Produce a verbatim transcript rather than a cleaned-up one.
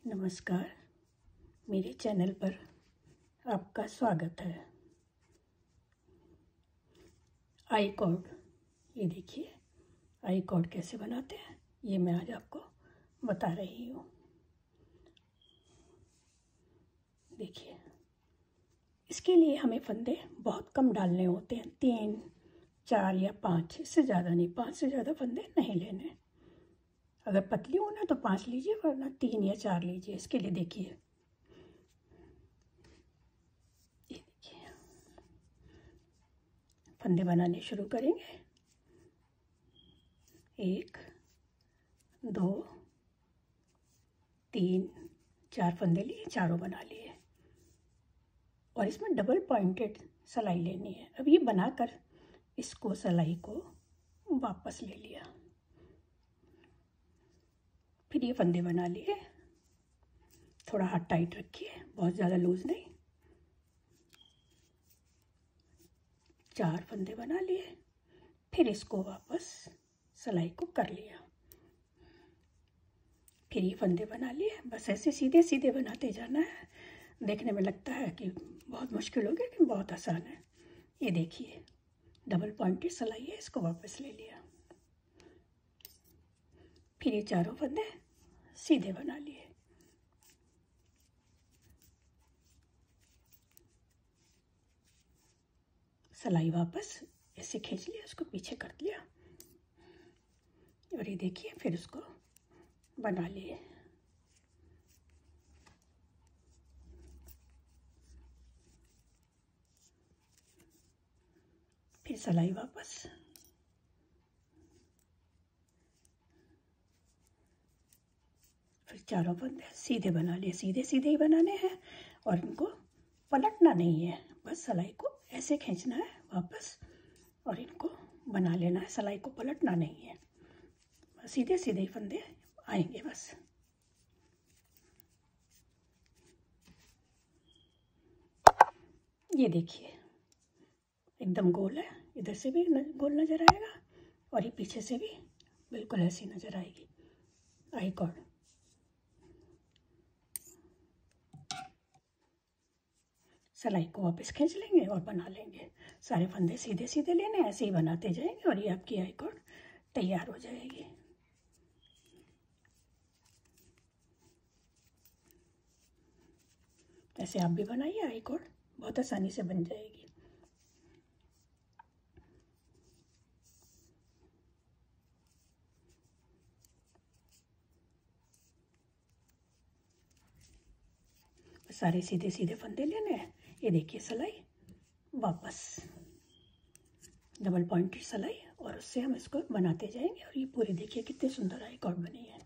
नमस्कार, मेरे चैनल पर आपका स्वागत है। आई कॉर्ड, ये देखिए आई कॉर्ड कैसे बनाते हैं, ये मैं आज आपको बता रही हूँ। देखिए, इसके लिए हमें फंदे बहुत कम डालने होते हैं, तीन चार या पाँच, इससे ज़्यादा नहीं, पाँच से ज़्यादा फंदे नहीं लेने। अगर पतली हो ना तो पाँच लीजिए, वरना तीन या चार लीजिए। इसके लिए देखिए, ये देखिए फंदे बनाने शुरू करेंगे। एक, दो, तीन, चार फंदे लिए, चारों बना लिए। और इसमें डबल पॉइंटेड सिलाई लेनी है। अब ये बनाकर इसको सिलाई को वापस ले लिया, फिर ये फंदे बना लिए। थोड़ा हाथ टाइट रखिए, बहुत ज़्यादा लूज नहीं। चार फंदे बना लिए, फिर इसको वापस सिलाई को कर लिया, फिर ये फंदे बना लिए। बस ऐसे सीधे सीधे बनाते जाना है। देखने में लगता है कि बहुत मुश्किल हो गया, लेकिन बहुत आसान है। ये देखिए, डबल पॉइंटेड सिलाई है, इसको वापस ले लिया, फिर ये चारों फंदे सीधे बना लिए। सिलाई वापस ऐसे खींच लिया, उसको पीछे कर दिया, और ये देखिए फिर उसको बना लिए। फिर सिलाई वापस, फिर चारों फंदे सीधे बना लिए। सीधे सीधे ही बनाने हैं और इनको पलटना नहीं है, बस सिलाई को ऐसे खींचना है वापस और इनको बना लेना है। सिलाई को पलटना नहीं है, सीधे सीधे ही फंदे आएंगे बस। ये देखिए एकदम गोल है, इधर से भी गोल नज़र आएगा और ये पीछे से भी बिल्कुल ऐसी नज़र आएगी आई कॉर्ड। सिलाई को वापस खींच लेंगे और बना लेंगे। सारे फंदे सीधे सीधे लेने, ऐसे ही बनाते जाएंगे और ये आपकी आई कॉर्ड तैयार हो जाएगी। ऐसे आप भी बनाइए, आई कॉर्ड बहुत आसानी से बन जाएगी। सारे सीधे सीधे फंदे लेने हैं। ये देखिए सिलाई वापस, डबल पॉइंटेड सिलाई, और उससे हम इसको बनाते जाएंगे। और ये पूरी देखिए कितनी सुंदर आई कॉर्ड बनी है।